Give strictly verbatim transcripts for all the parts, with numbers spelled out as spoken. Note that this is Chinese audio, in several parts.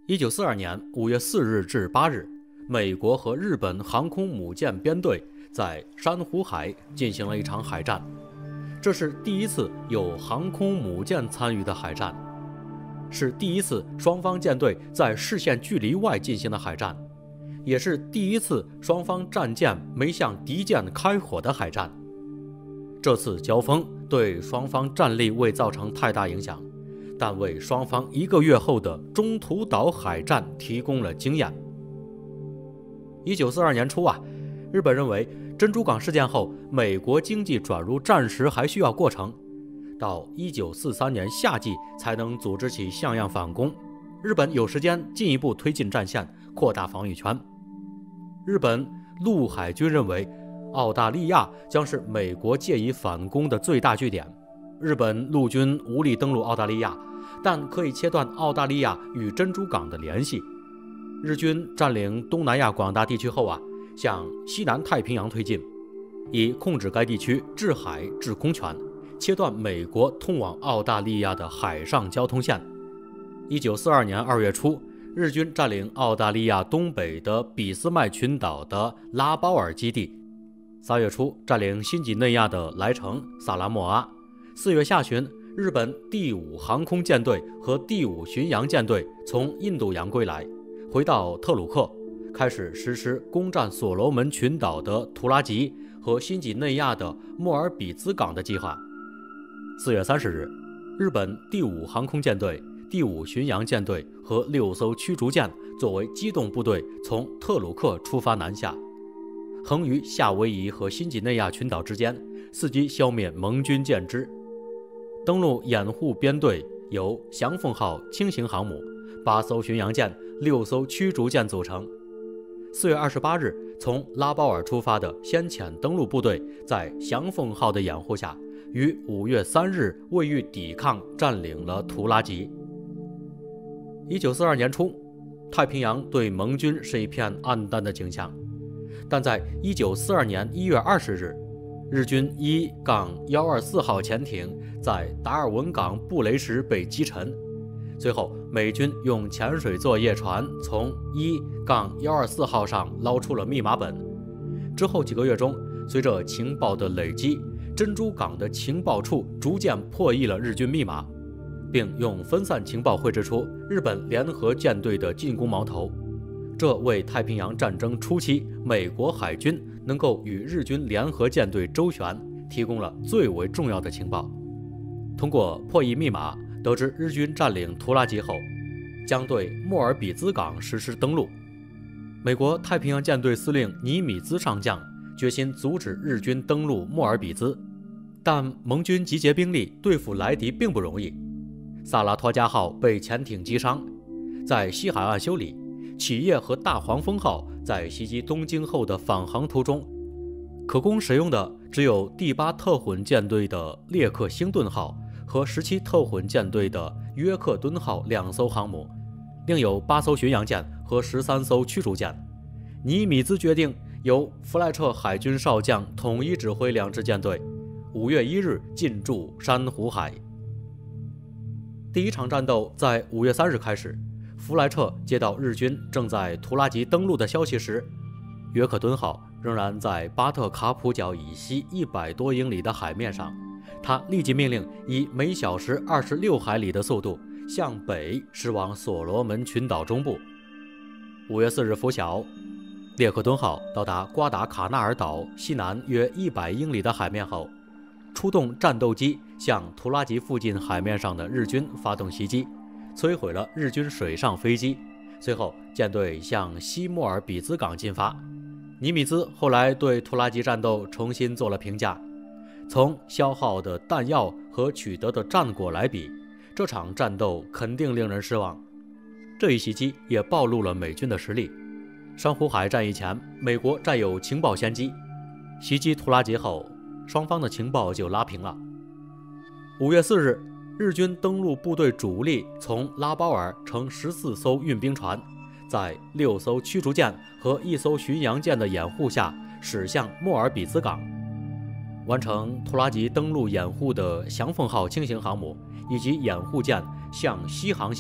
一九四二年五月四日至八日，美国和日本航空母舰编队在珊瑚海进行了一场海战，这是第一次有航空母舰参与的海战，是第一次双方舰队在视线距离外进行的海战，也是第一次双方战舰没向敌舰开火的海战。这次交锋对双方战力未造成太大影响，但为双方一个月后的中途岛海战提供了经验。一九四二年初啊，日本认为珍珠港事件后，美国经济转入战时还需要过程，到一九四三年夏季才能组织起像样反攻，日本有时间进一步推进战线，扩大防御圈。日本陆海军认为澳大利亚将是美国借以反攻的最大据点，日本陆军无力登陆澳大利亚，但可以切断澳大利亚与珍珠港的联系。日军占领东南亚广大地区后啊，向西南太平洋推进，以控制该地区制海制空权，切断美国通往澳大利亚的海上交通线。一九四二年二月初，日军占领澳大利亚东北的俾斯麦群岛的拉包尔基地，三月初占领新几内亚的莱城、萨拉莫阿。四月下旬，日本第五航空舰队和第五巡洋舰队从印度洋归来，回到特鲁克，开始实施攻占所罗门群岛的图拉吉和新几内亚的莫尔比兹港的计划。四月三十日，日本第五航空舰队、第五巡洋舰队和六艘驱逐舰作为机动部队从特鲁克出发南下，横于夏威夷和新几内亚群岛之间，伺机消灭盟军舰只。登陆掩护编队由翔凤号轻型航母、八艘巡洋舰、六艘驱逐舰组成。四月二十八日，从拉包尔出发的先遣登陆部队，在翔凤号的掩护下，于五月三日未遇抵抗，占领了图拉吉。一九四二年初，太平洋对盟军是一片暗淡的景象，但在一九四二年一月二十日，日军一一二四号潜艇在达尔文港布雷时被击沉，随后美军用潜水作业船从一一二四号上捞出了密码本。之后几个月中，随着情报的累积，珍珠港的情报处逐渐破译了日军密码，并用分散情报绘制出日本联合舰队的进攻矛头。这为太平洋战争初期美国海军能够与日军联合舰队周旋提供了最为重要的情报。通过破译密码，得知日军占领图拉吉后，将对莫尔比兹港实施登陆。美国太平洋舰队司令尼米兹上将决心阻止日军登陆莫尔比兹，但盟军集结兵力对付来敌并不容易。萨拉托加号被潜艇击伤，在西海岸修理。企业和大黄蜂号在袭击东京后的返航途中，可供使用的只有第八特混舰队的列克星顿号和十七特混舰队的约克敦号两艘航母，另有八艘巡洋舰和十三艘驱逐舰。尼米兹决定由弗莱彻海军少将统一指挥两支舰队，五月一日进驻珊瑚海。第一场战斗在五月三日开始。弗莱彻接到日军正在图拉吉登陆的消息时，约克敦号仍然在巴特卡普角以西一百多英里的海面上，他立即命令以每小时二十六海里的速度向北驶往所罗门群岛中部。五月四日拂晓，列克敦号到达瓜达卡纳尔岛西南约一百英里的海面后，出动战斗机向图拉吉附近海面上的日军发动袭击，摧毁了日军水上飞机。随后舰队向西莫尔比兹港进发。尼米兹后来对图拉吉战斗重新做了评价，从消耗的弹药和取得的战果来比，这场战斗肯定令人失望。这一袭击也暴露了美军的实力。珊瑚海战役前，美国占有情报先机，袭击图拉吉后，双方的情报就拉平了。五月四日，日军登陆部队主力从拉包尔乘十四艘运兵船，在六艘驱逐舰和一艘巡洋舰的掩护下驶向莫尔比兹港。完成图拉吉登陆掩护的翔凤号轻型航母以及掩护舰向西航行，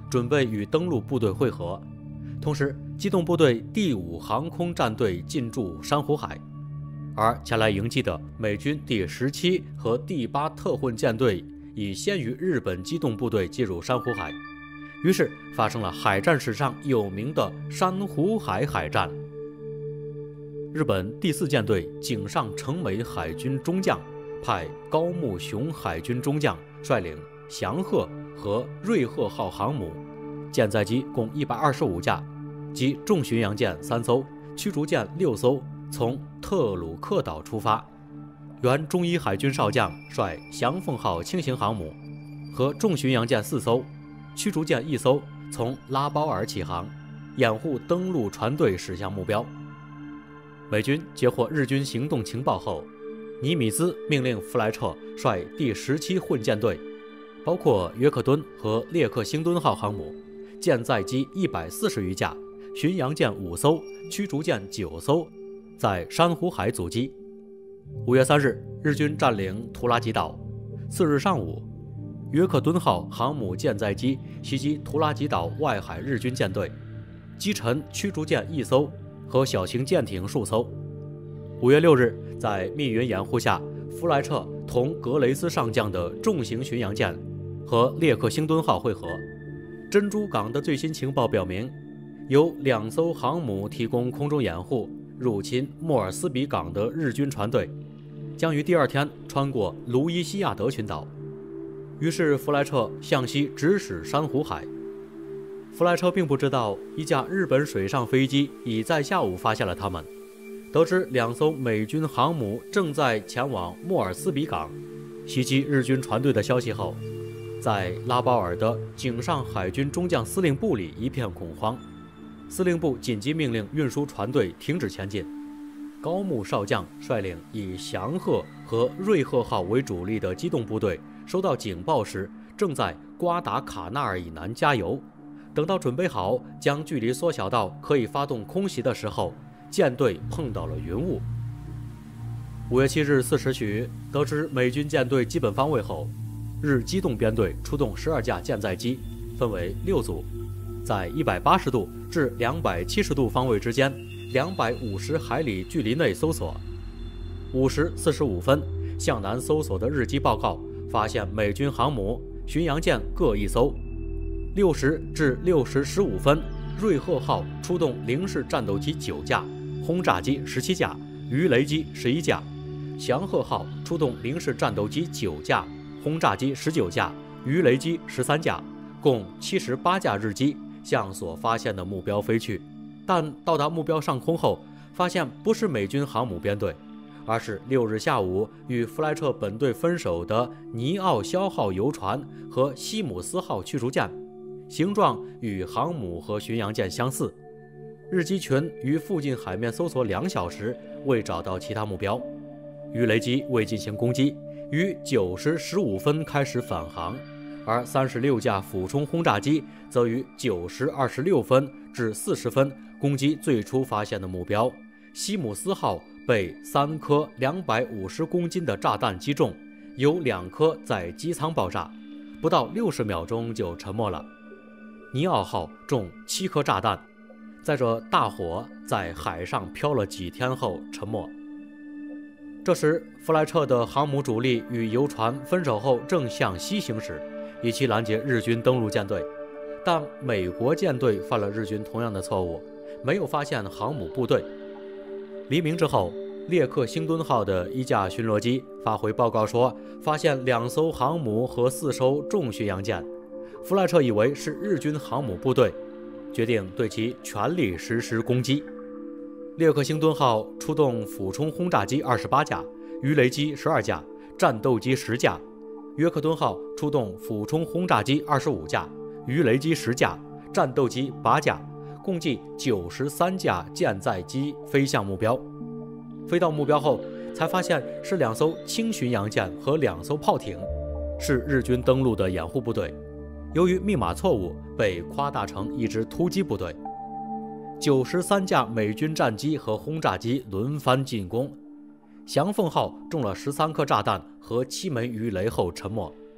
准备与登陆部队会合。同时，机动部队第五航空战队进驻珊瑚海，而前来迎击的美军第十七和第八特混舰队已先于日本机动部队进入珊瑚海，于是发生了海战史上有名的珊瑚海海战。日本第四舰队井上成美海军中将派高木雄海军中将率领翔鹤和瑞鹤号航母，舰载机共一百二十五架，及重巡洋舰三艘、驱逐舰六艘，从特鲁克岛出发。原中一海军少将率翔凤号轻型航母和重巡洋舰四艘、驱逐舰一艘，从拉包尔起航，掩护登陆船队驶向目标。美军截获日军行动情报后，尼米兹命令弗莱彻率第十七混舰队，包括约克敦和列克星敦号航母，舰载机一百四十余架，巡洋舰五艘，驱逐舰九艘，在珊瑚海阻击。五月三日，日军占领图拉吉岛。次日上午，约克敦号航母舰载机袭击图拉吉岛外海日军舰队，击沉驱逐舰一艘和小型舰艇数艘。五月六日，在密云掩护下，弗莱彻同格雷斯上将的重型巡洋舰和列克星敦号会合。珍珠港的最新情报表明，由两艘航母提供空中掩护，入侵莫尔斯比港的日军船队将于第二天穿过卢伊西亚德群岛。于是弗莱彻向西直驶珊瑚海。弗莱彻并不知道一架日本水上飞机已在下午发现了他们。得知两艘美军航母正在前往莫尔斯比港袭击日军船队的消息后，在拉包尔的井上海军中将司令部里一片恐慌。司令部紧急命令运输船队停止前进。高木少将率领以翔鹤和瑞鹤号为主力的机动部队收到警报时，正在瓜达卡纳尔以南加油。等到准备好将距离缩小到可以发动空袭的时候，舰队碰到了云雾。五月七日四时许，得知美军舰队基本方位后，日机动编队出动十二架舰载机，分为六组，在一百八十度至两百七十度方位之间两百五十海里距离内搜索。五时四十五分，向南搜索的日机报告发现美军航母、巡洋舰各一艘。六时至六时十五分，瑞鹤号出动零式战斗机九架，轰炸机十七架，鱼雷机十一架；翔鹤号出动零式战斗机九架，轰炸机十九架，鱼雷机十三架，共七十八架日机向所发现的目标飞去。但到达目标上空后，发现不是美军航母编队，而是六日下午与弗莱彻本队分手的尼奥肖号游船和西姆斯号驱逐舰，形状与航母和巡洋舰相似。日机群于附近海面搜索两小时，未找到其他目标。鱼雷机未进行攻击，于九时十五分开始返航，而三十六架俯冲轰炸机则于九时二十六分至四十分攻击最初发现的目标。西姆斯号被三颗两百五十公斤的炸弹击中，有两颗在机舱爆炸，不到六十秒钟就沉没了。尼奥号中七颗炸弹，在这大火在海上漂了几天后沉没。这时弗莱彻的航母主力与游船分手后正向西行驶，以期拦截日军登陆舰队。但美国舰队犯了日军同样的错误，没有发现航母部队。黎明之后，列克星敦号的一架巡逻机发回报告说，发现两艘航母和四艘重巡洋舰。弗莱彻以为是日军航母部队，决定对其全力实施攻击。列克星敦号出动俯冲轰炸机二十八架，鱼雷机十二架，战斗机十架；约克敦号出动俯冲轰炸机二十五架，鱼雷机十架，战斗机八架，共计九十三架舰载机飞向目标。飞到目标后，才发现是两艘轻巡洋舰和两艘炮艇，是日军登陆的掩护部队。由于密码错误，被夸大成一支突击部队。九十三架美军战机和轰炸机轮番进攻，翔凤号中了十三颗炸弹和七枚鱼雷后沉没。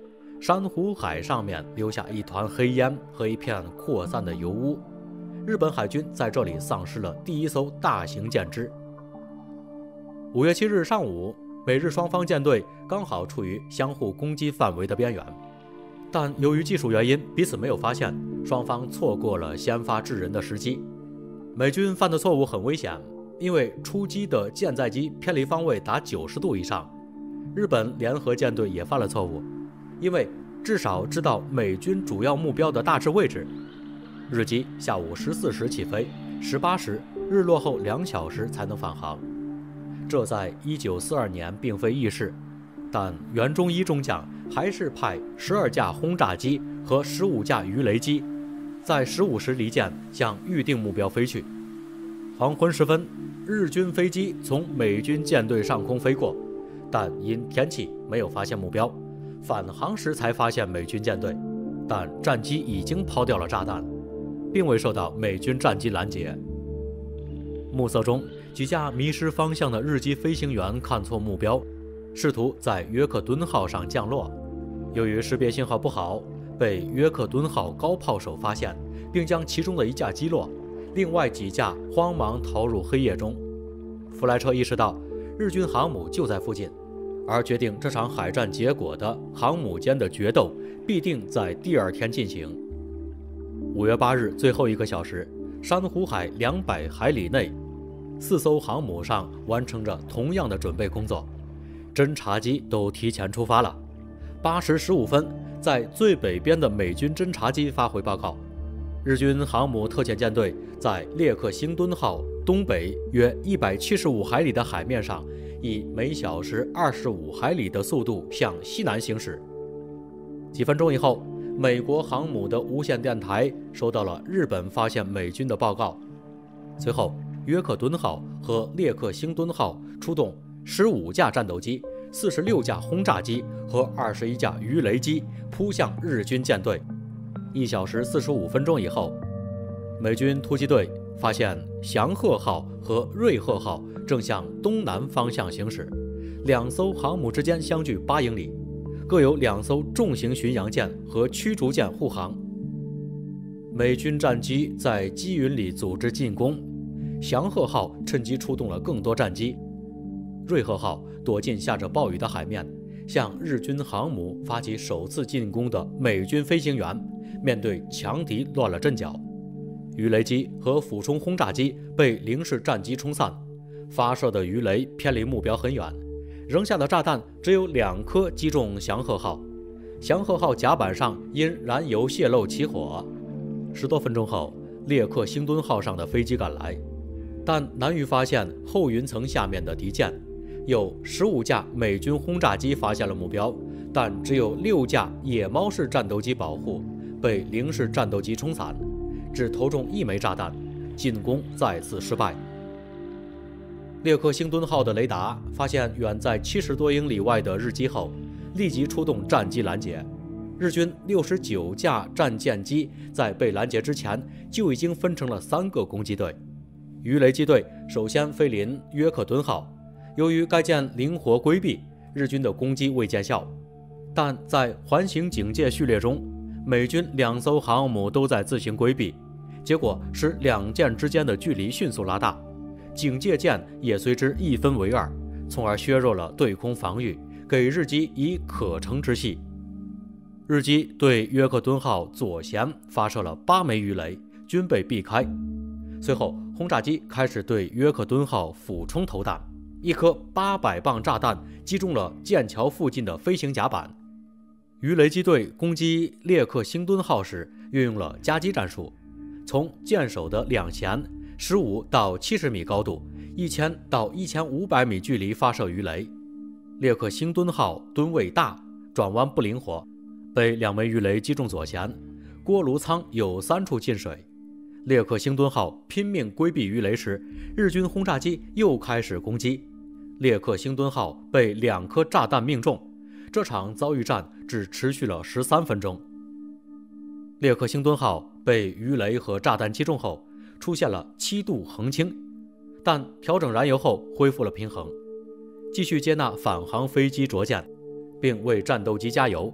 珊瑚海上面留下一团黑烟和一片扩散的油污。日本海军在这里丧失了第一艘大型舰只。五月七日上午，美日双方舰队刚好处于相互攻击范围的边缘，但由于技术原因，彼此没有发现，双方错过了先发制人的时机。美军犯的错误很危险，因为出击的舰载机偏离方位达九十度以上。日本联合舰队也犯了错误，因为至少知道美军主要目标的大致位置。日机下午十四时起飞，十八时日落后两小时才能返航。这在一九四二年并非易事，但袁忠一中将还是派十二架轰炸机和十五架鱼雷机，在十五时离舰向预定目标飞去。黄昏时分，日军飞机从美军舰队上空飞过，但因天气没有发现目标，返航时才发现美军舰队，但战机已经抛掉了炸弹，并未受到美军战机拦截。暮色中，几架迷失方向的日机飞行员看错目标，试图在约克敦号上降落。由于识别信号不好，被约克敦号高炮手发现，并将其中的一架击落，另外几架慌忙逃入黑夜中。弗莱彻意识到日军航母就在附近，而决定这场海战结果的航母间的决斗必定在第二天进行。五月八日最后一个小时，珊瑚海两百海里内，四艘航母上完成着同样的准备工作，侦察机都提前出发了。八时十五分，在最北边的美军侦察机发回报告，日军航母特遣舰队在列克星敦号东北约一百七十五海里的海面上，以每小时二十五海里的速度向西南行驶。几分钟以后，美国航母的无线电台收到了日本发现美军的报告。随后，约克敦号和列克星敦号出动十五架战斗机、四十六架轰炸机和二十一架鱼雷机扑向日军舰队。一小时四十五分钟以后，美军突击队发现祥鹤号和瑞鹤号正向东南方向行驶，两艘航母之间相距八英里，各有两艘重型巡洋舰和驱逐舰护航。美军战机在积云里组织进攻，祥鹤号趁机出动了更多战机，瑞鹤号躲进下着暴雨的海面，向日军航母发起首次进攻的美军飞行员面对强敌乱了阵脚。鱼雷机和俯冲轰炸机被零式战机冲散，发射的鱼雷偏离目标很远，扔下的炸弹只有两颗击中祥鹤号，祥鹤号甲板上因燃油泄漏起火。十多分钟后，列克星敦号上的飞机赶来，但难于发现后云层下面的敌舰。有十五架美军轰炸机发现了目标，但只有六架野猫式战斗机保护，被零式战斗机冲散，只投中一枚炸弹，进攻再次失败。列克星敦号的雷达发现远在七十多英里外的日机后，立即出动战机拦截。日军六十九架战舰机在被拦截之前就已经分成了三个攻击队。鱼雷机队首先飞临约克敦号，由于该舰灵活规避，日军的攻击未见效。但在环形警戒序列中，美军两艘航母都在自行规避，结果使两舰之间的距离迅速拉大，警戒舰也随之一分为二，从而削弱了对空防御，给日机以可乘之隙。日机对约克敦号左舷发射了八枚鱼雷，均被避开。随后，轰炸机开始对约克敦号俯冲投弹，一颗八百磅炸弹击中了剑桥附近的飞行甲板。鱼雷机队攻击列克星敦号时运用了夹击战术，从舰首的两舷十五到七十米高度，一千到一千五百米距离发射鱼雷。列克星敦号吨位大，转弯不灵活，被两枚鱼雷击中左舷，锅炉舱有三处进水。列克星敦号拼命规避鱼雷时，日军轰炸机又开始攻击。列克星敦号被两颗炸弹命中，这场遭遇战只持续了十三分钟。列克星敦号被鱼雷和炸弹击中后，出现了七度横倾，但调整燃油后恢复了平衡，继续接纳返航飞机着舰，并为战斗机加油。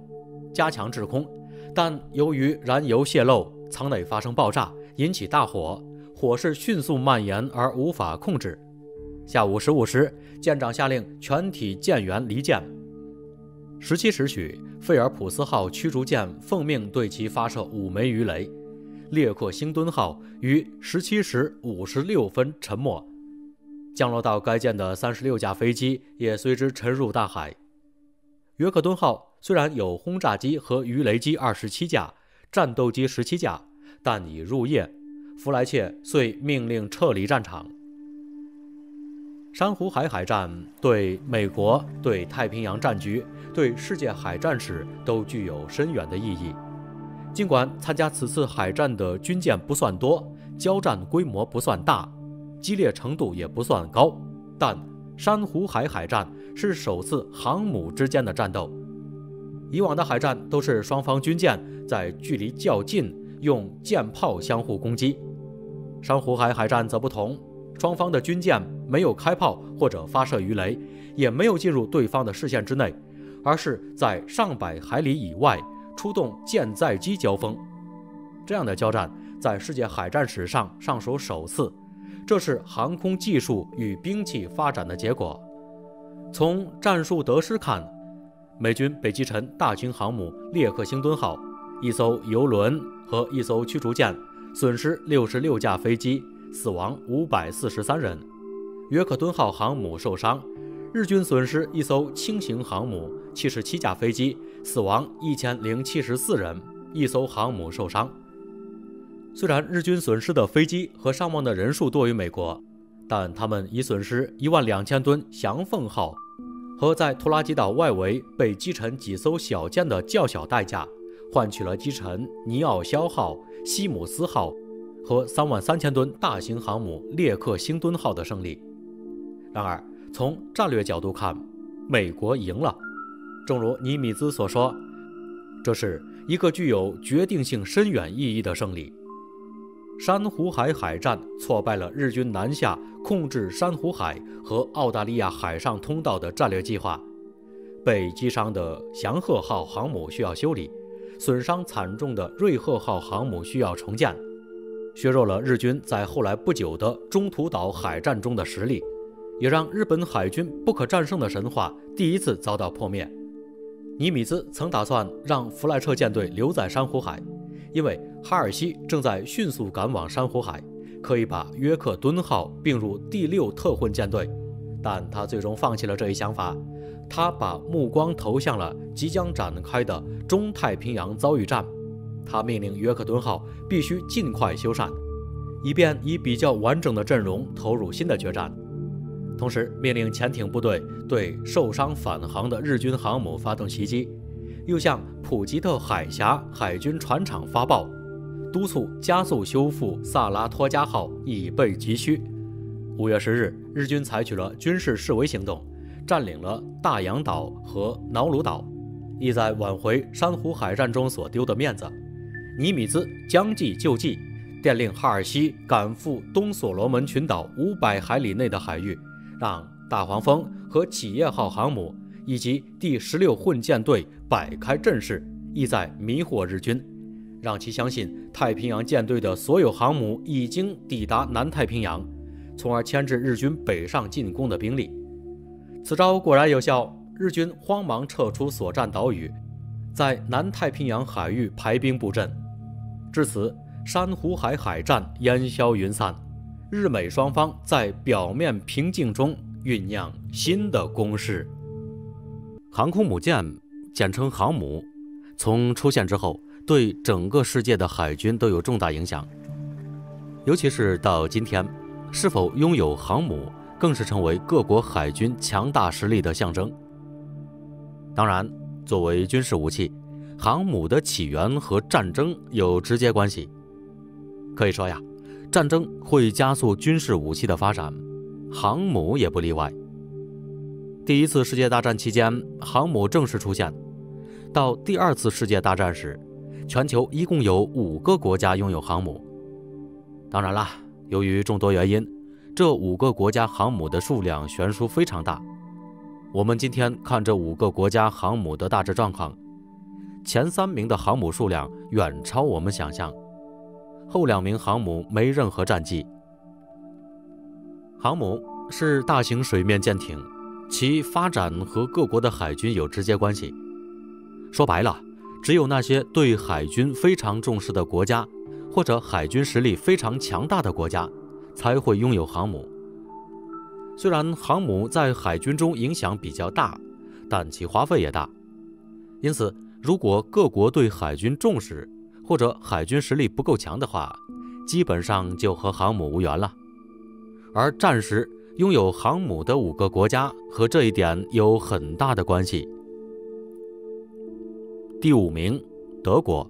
加强制空，但由于燃油泄漏，舱内发生爆炸，引起大火，火势迅速蔓延而无法控制。下午十五时，舰长下令全体舰员离舰。十七时许，费尔普斯号驱逐舰奉命对其发射五枚鱼雷。列克星敦号于十七时五十六分沉没，降落到该舰的三十六架飞机也随之沉入大海。约克敦号虽然有轰炸机和鱼雷机二十七架，战斗机十七架，但已入夜，弗莱切遂命令撤离战场。珊瑚海海战对美国、对太平洋战局、对世界海战史都具有深远的意义。尽管参加此次海战的军舰不算多，交战规模不算大，激烈程度也不算高，但珊瑚海海战是首次航母之间的战斗。以往的海战都是双方军舰在距离较近用舰炮相互攻击，珊瑚海海战则不同，双方的军舰没有开炮或者发射鱼雷，也没有进入对方的视线之内，而是在上百海里以外出动舰载机交锋。这样的交战在世界海战史上尚属首次，这是航空技术与兵器发展的结果。从战术得失看，美军被击沉大型航母列克星敦号、一艘油轮和一艘驱逐舰，损失六十六架飞机，死亡五百四十三人。约克敦号航母受伤，日军损失一艘轻型航母、七十七架飞机，死亡一千零七十四人，一艘航母受伤。虽然日军损失的飞机和伤亡的人数多于美国，但他们以损失一万两千吨翔凤号和在图拉吉岛外围被击沉几艘小舰的较小代价，换取了击沉尼奥肖号、西姆斯号和三万三千吨大型航母列克星敦号的胜利。然而，从战略角度看，美国赢了。正如尼米兹所说，这是一个具有决定性深远意义的胜利。珊瑚海海战挫败了日军南下控制珊瑚海和澳大利亚海上通道的战略计划。被击伤的翔鹤号航母需要修理，损伤惨重的瑞鹤号航母需要重建，削弱了日军在后来不久的中途岛海战中的实力，也让日本海军不可战胜的神话第一次遭到破灭。尼米兹曾打算让弗莱彻舰队留在珊瑚海，因为哈尔西正在迅速赶往珊瑚海，可以把约克敦号并入第六特混舰队，但他最终放弃了这一想法。他把目光投向了即将展开的中太平洋遭遇战。他命令约克敦号必须尽快修缮，以便以比较完整的阵容投入新的决战。同时命令潜艇部队对受伤返航的日军航母发动袭击，又向普吉特海峡海军船厂发报，督促加速修复萨拉托加号，以备急需。五月十日，日军采取了军事示威行动，占领了大洋岛和瑙鲁岛，意在挽回珊瑚海战中所丢的面子。尼米兹将计就计，电令哈尔西赶赴东所罗门群岛五百海里内的海域，让大黄蜂和企业号航母以及第十六混舰队摆开阵势，意在迷惑日军，让其相信太平洋舰队的所有航母已经抵达南太平洋，从而牵制日军北上进攻的兵力。此招果然有效，日军慌忙撤出所占岛屿，在南太平洋海域排兵布阵。至此，珊瑚海海战烟消云散，日美双方在表面平静中酝酿新的攻势。航空母舰，简称航母，从出现之后，对整个世界的海军都有重大影响。尤其是到今天，是否拥有航母，更是成为各国海军强大实力的象征。当然，作为军事武器，航母的起源和战争有直接关系。可以说呀，战争会加速军事武器的发展，航母也不例外。第一次世界大战期间，航母正式出现。到第二次世界大战时，全球一共有五个国家拥有航母。当然啦，由于众多原因，这五个国家航母的数量悬殊非常大。我们今天看这五个国家航母的大致状况， 前三名的航母数量远超我们想象，后两名航母没任何战绩。航母是大型水面舰艇，其发展和各国的海军有直接关系。说白了，只有那些对海军非常重视的国家，或者海军实力非常强大的国家，才会拥有航母。虽然航母在海军中影响比较大，但其花费也大。因此，如果各国对海军重视，或者海军实力不够强的话，基本上就和航母无缘了。而战时拥有航母的五个国家和这一点有很大的关系。第五名，德国。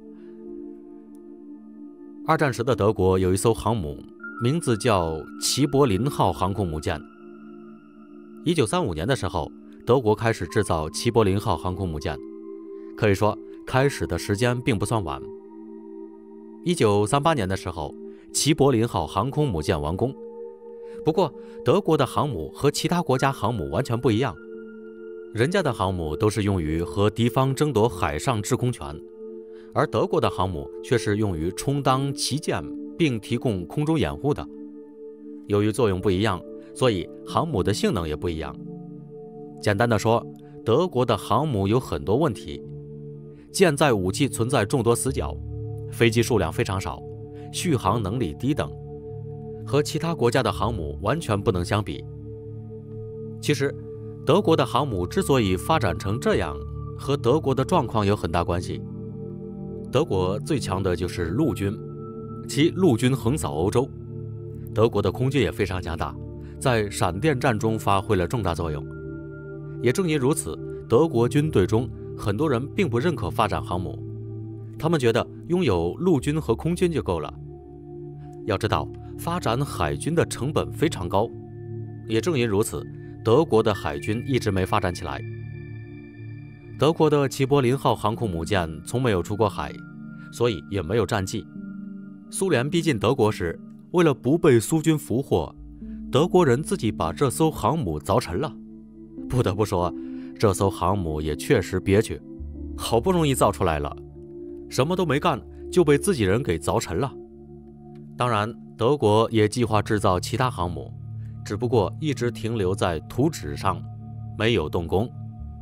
二战时的德国有一艘航母，名字叫齐柏林号航空母舰。一九三五年的时候，德国开始制造齐柏林号航空母舰，可以说开始的时间并不算晚。一九三八年的时候，齐柏林号航空母舰完工。不过，德国的航母和其他国家航母完全不一样，人家的航母都是用于和敌方争夺海上制空权，而德国的航母却是用于充当旗舰并提供空中掩护的。由于作用不一样，所以航母的性能也不一样。简单的说，德国的航母有很多问题：舰载武器存在众多死角，飞机数量非常少，续航能力低等，和其他国家的航母完全不能相比。其实，德国的航母之所以发展成这样，和德国的状况有很大关系。德国最强的就是陆军，其陆军横扫欧洲。德国的空军也非常强大，在闪电战中发挥了重大作用。也正因如此，德国军队中很多人并不认可发展航母，他们觉得拥有陆军和空军就够了。要知道，发展海军的成本非常高，也正因如此，德国的海军一直没发展起来。德国的齐柏林号航空母舰从没有出过海，所以也没有战绩。苏联逼近德国时，为了不被苏军俘获，德国人自己把这艘航母凿沉了。不得不说，这艘航母也确实憋屈，好不容易造出来了，什么都没干就被自己人给凿沉了。当然，德国也计划制造其他航母，只不过一直停留在图纸上，没有动工。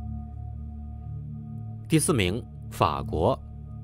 第四名，法国。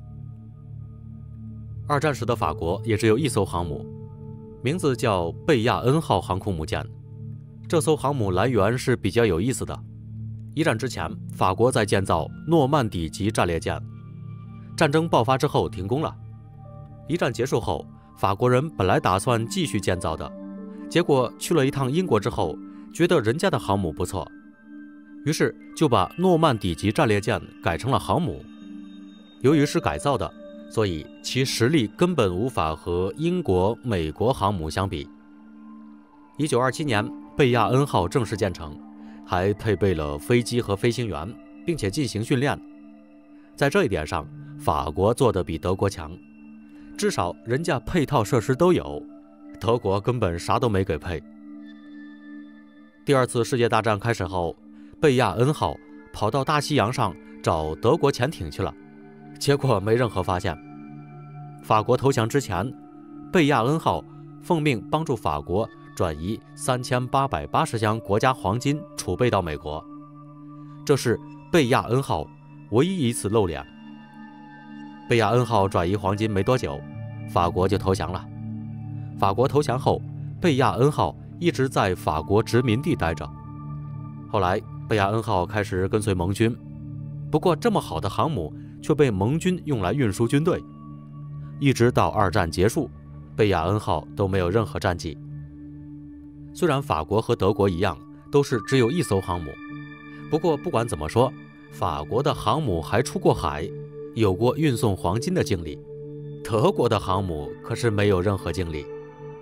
二战时的法国也只有一艘航母，名字叫贝亚恩号航空母舰。这艘航母来源是比较有意思的。一战之前，法国在建造诺曼底级战列舰，战争爆发之后停工了。一战结束后，法国人本来打算继续建造的，结果去了一趟英国之后，觉得人家的航母不错，于是就把诺曼底级战列舰改成了航母。由于是改造的，所以其实力根本无法和英国、美国航母相比。一九二七年，贝亚恩号正式建成，还配备了飞机和飞行员，并且进行训练。在这一点上，法国做得比德国强，至少人家配套设施都有，德国根本啥都没给配。第二次世界大战开始后，贝亚恩号跑到大西洋上找德国潜艇去了，结果没任何发现。法国投降之前，贝亚恩号奉命帮助法国转移三千八百八十箱国家黄金储备到美国，这是贝亚恩号唯一一次露脸。贝亚恩号转移黄金没多久，法国就投降了。法国投降后，贝亚恩号一直在法国殖民地待着。后来，贝亚恩号开始跟随盟军，不过这么好的航母却被盟军用来运输军队，一直到二战结束，贝亚恩号都没有任何战绩。虽然法国和德国一样都是只有一艘航母，不过不管怎么说，法国的航母还出过海，有过运送黄金的经历，德国的航母可是没有任何经历。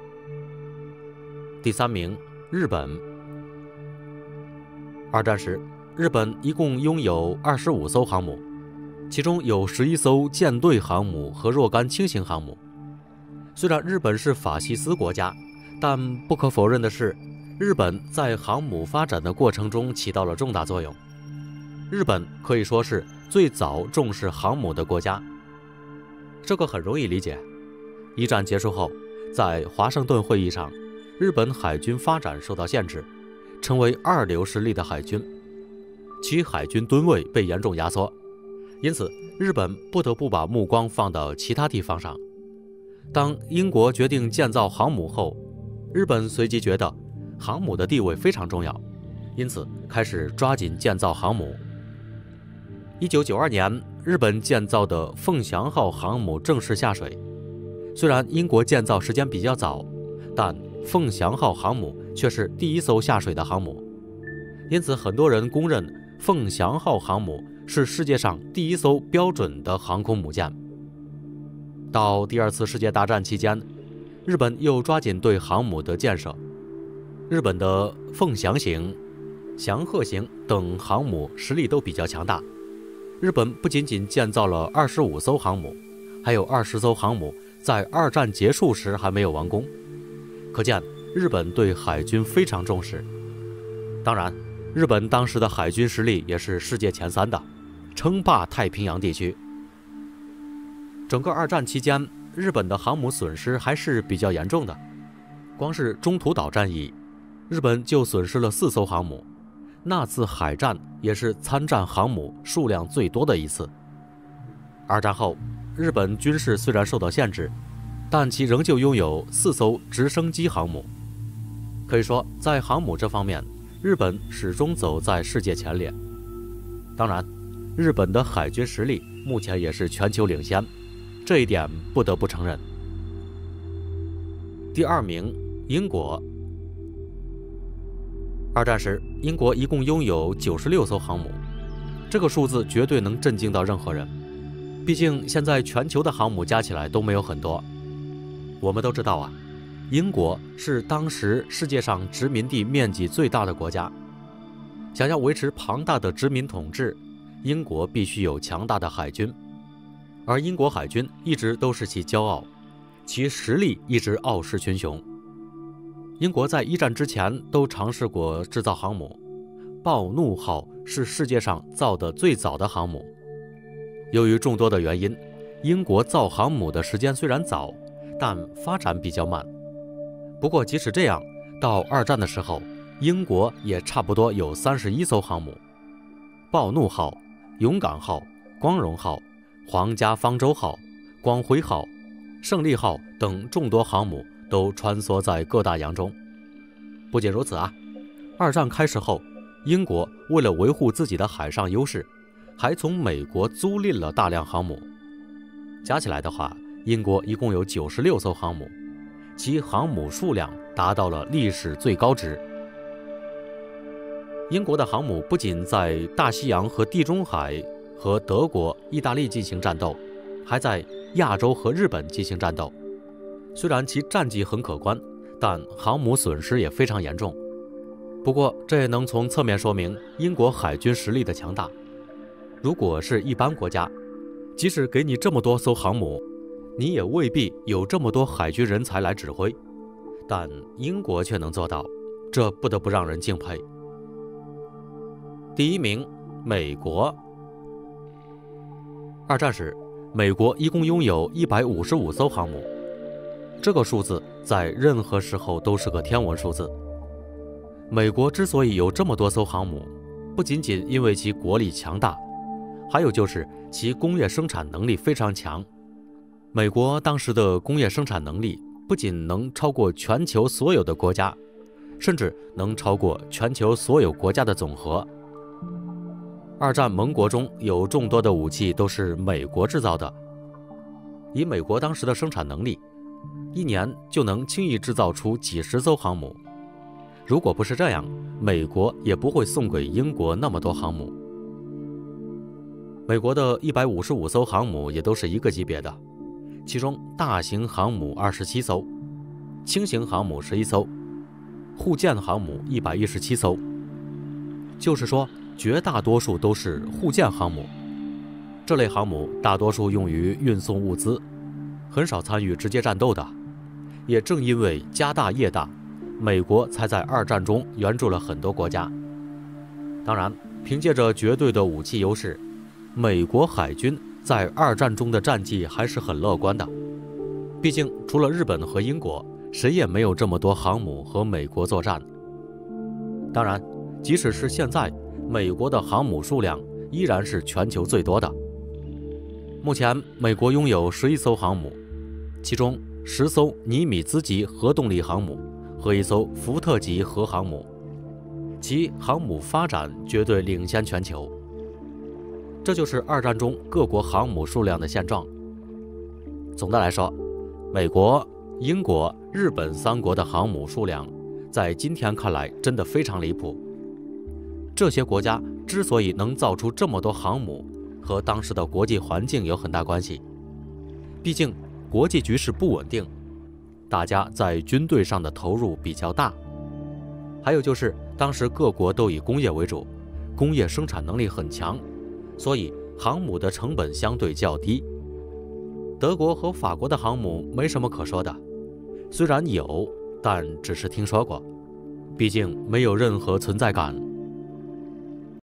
第三名，日本。二战时，日本一共拥有二十五艘航母，其中有十一艘舰队航母和若干轻型航母。虽然日本是法西斯国家，但不可否认的是，日本在航母发展的过程中起到了重大作用。日本可以说是最早重视航母的国家。这个很容易理解。一战结束后，在华盛顿会议上，日本海军发展受到限制，成为二流实力的海军，其海军吨位被严重压缩，因此日本不得不把目光放到其他地方上。当英国决定建造航母后，日本随即觉得航母的地位非常重要，因此开始抓紧建造航母。一九九二年，日本建造的凤翔号航母正式下水。虽然英国建造时间比较早，但凤翔号航母却是第一艘下水的航母，因此很多人公认凤翔号航母是世界上第一艘标准的航空母舰。到第二次世界大战期间，日本又抓紧对航母的建设。日本的凤翔型、翔鹤型等航母实力都比较强大。日本不仅仅建造了二十五艘航母，还有二十艘航母在二战结束时还没有完工，可见日本对海军非常重视。当然，日本当时的海军实力也是世界前三的，称霸太平洋地区。整个二战期间，日本的航母损失还是比较严重的。光是中途岛战役，日本就损失了四艘航母。那次海战也是参战航母数量最多的一次。二战后，日本军事虽然受到限制，但其仍旧拥有四艘直升机航母。可以说，在航母这方面，日本始终走在世界前列。当然，日本的海军实力目前也是全球领先，这一点不得不承认。第二名，英国。二战时，英国一共拥有九十六艘航母，这个数字绝对能震惊到任何人。毕竟现在全球的航母加起来都没有很多。我们都知道啊，英国是当时世界上殖民地面积最大的国家。想要维持庞大的殖民统治，英国必须有强大的海军，而英国海军一直都是其骄傲，其实力一直傲视群雄。英国在一战之前都尝试过制造航母，暴怒号是世界上造的最早的航母。由于众多的原因，英国造航母的时间虽然早，但发展比较慢。不过即使这样，到二战的时候，英国也差不多有三十一艘航母。暴怒号、勇敢号、光荣号、皇家方舟号、光辉号、胜利号等众多航母都穿梭在各大洋中。不仅如此啊，二战开始后，英国为了维护自己的海上优势，还从美国租赁了大量航母。加起来的话，英国一共有九十六艘航母，其航母数量达到了历史最高值。英国的航母不仅在大西洋和地中海和德国、意大利进行战斗，还在亚洲和日本进行战斗。虽然其战绩很可观，但航母损失也非常严重。不过，这也能从侧面说明英国海军实力的强大。如果是一般国家，即使给你这么多艘航母，你也未必有这么多海军人才来指挥。但英国却能做到，这不得不让人敬佩。第一名，美国。二战时，美国一共拥有一百五十五艘航母。这个数字在任何时候都是个天文数字。美国之所以有这么多艘航母，不仅仅因为其国力强大，还有就是其工业生产能力非常强。美国当时的工业生产能力不仅能超过全球所有的国家，甚至能超过全球所有国家的总和。二战盟国中有众多的武器都是美国制造的，以美国当时的生产能力，一年就能轻易制造出几十艘航母。如果不是这样，美国也不会送给英国那么多航母。美国的一百五十五艘航母也都是一个级别的，其中大型航母二十七艘，轻型航母十一艘，护舰航母一百一十七艘。就是说，绝大多数都是护舰航母。这类航母大多数用于运送物资，很少参与直接战斗的。也正因为家大业大，美国才在二战中援助了很多国家。当然，凭借着绝对的武器优势， 美国海军在二战中的战绩还是很乐观的。毕竟除了日本和英国，谁也没有这么多航母和美国作战。当然，即使是现在，美国的航母数量依然是全球最多的。目前，美国拥有十一艘航母，其中十艘尼米兹级核动力航母和一艘福特级核航母，其航母发展绝对领先全球。这就是二战中各国航母数量的现状。总的来说，美国、英国、日本三国的航母数量，在今天看来真的非常离谱。这些国家之所以能造出这么多航母，和当时的国际环境有很大关系。毕竟国际局势不稳定，大家在军队上的投入比较大。还有就是当时各国都以工业为主，工业生产能力很强，所以航母的成本相对较低。德国和法国的航母没什么可说的，虽然有，但只是听说过，毕竟没有任何存在感。